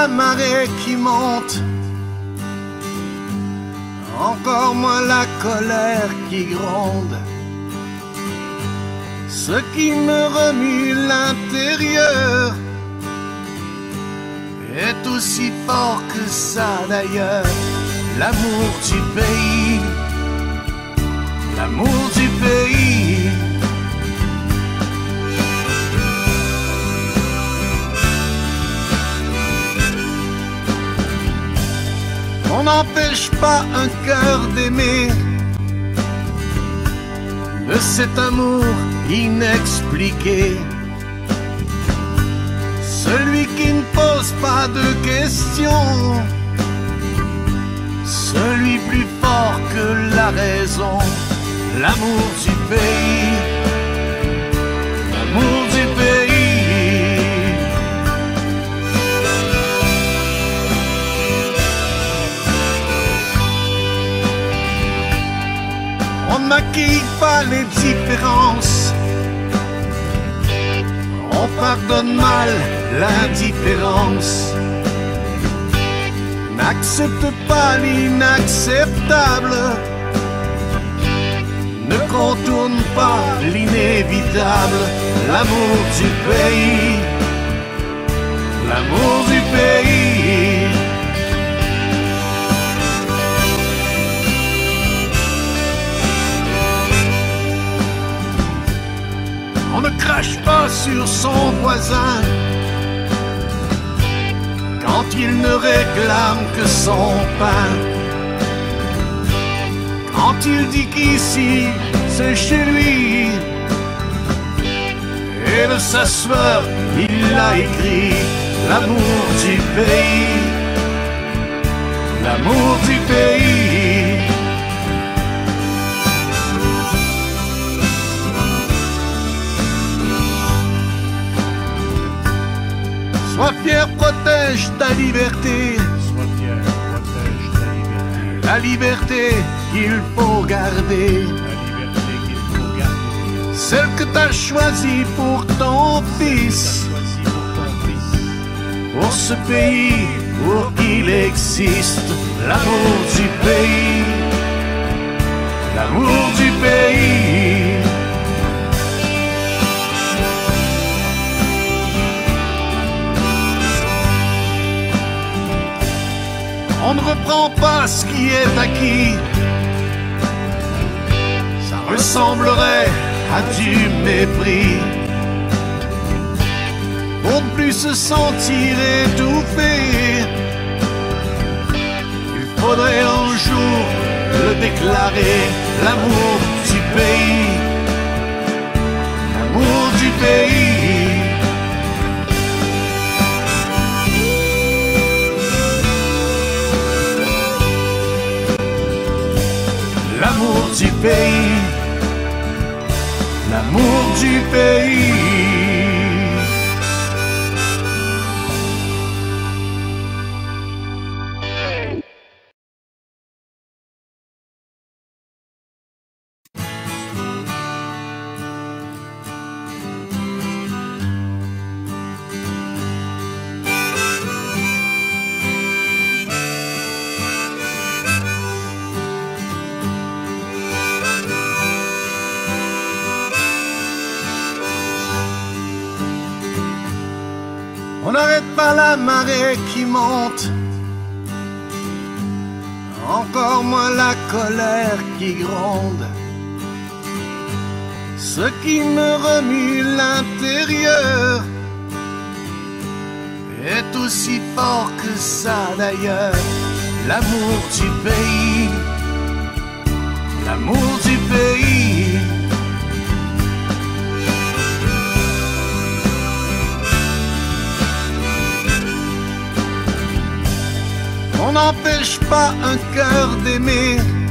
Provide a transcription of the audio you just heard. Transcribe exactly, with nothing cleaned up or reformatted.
la marée qui monte, encore moins la colère qui gronde. Ce qui me remue l'intérieur est aussi fort que ça d'ailleurs. L'amour du pays, l'amour du pays. On n'empêche pas un cœur d'aimer, de cet amour inexpliqué. Celui qui ne pose pas de questions, celui plus fort que la raison. L'amour du pays, l'amour du pays. On ne maquille pas les différences, on pardonne mal l'indifférence. N'accepte pas l'inacceptable, ne contourne pas l'inévitable. L'amour du pays, l'amour du pays. On ne crache pas sur son voisin quand il ne réclame que son pain, quand il dit qu'ici c'est chez lui, et de sa sueur il a écrit l'amour du pays, l'amour du pays. Sois fier, protège ta liberté. Sois fier, protège ta liberté. La liberté qu'il faut garder. La liberté qu'il faut garder. Celle que t'as choisie pour ton fils. Choisie pour ton fils. Pour ce pays, pour qu'il existe. L'amour du pays. L'amour du pays. On ne reprend pas ce qui est acquis, ça ressemblerait à du mépris. Pour ne plus se sentir étouffé, il faudrait un jour le déclarer. L'amour du pays, l'amour du pays. L'amour du pays, l'amour du pays. On n'arrête pas la marée qui monte, encore moins la colère qui gronde. Ce qui me remue l'intérieur est aussi fort que ça d'ailleurs. L'amour du pays, l'amour du pays. On n'empêche pas un cœur d'aimer,